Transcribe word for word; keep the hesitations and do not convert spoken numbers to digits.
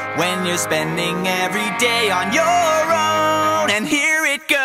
when you're spending every day on your own. And here it goes.